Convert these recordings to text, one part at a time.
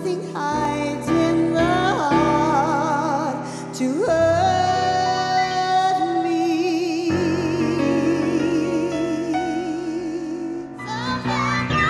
something hides in the heart to hurt me. Something I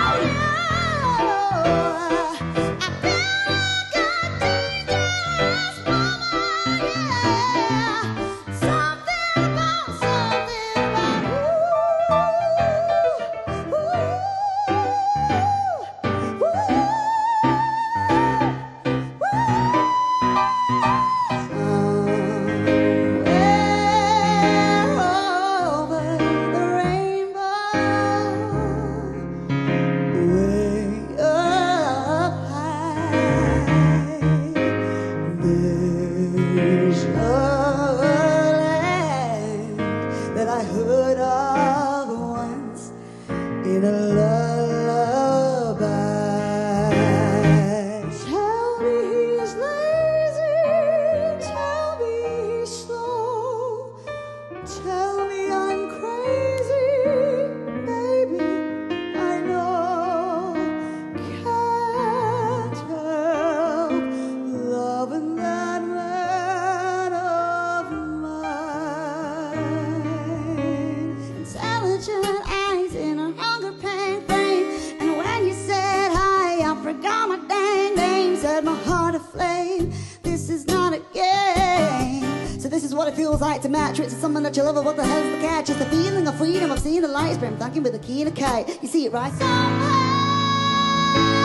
that I heard of once in a lullaby. Tell me he's lazy, tell me he's slow, tell me I'm crazy, baby, I know. Can't help loving that man of mine. Intelligent eyes in a hunger pain frame, and when you said hi, I forgot my dang name. Set my heart aflame. This is not a game. So this is what it feels like to match with someone that you love. What the hell's the catch? It's the feeling of freedom of seeing the light spring, thinking with a keen of K. You see it right? Somehow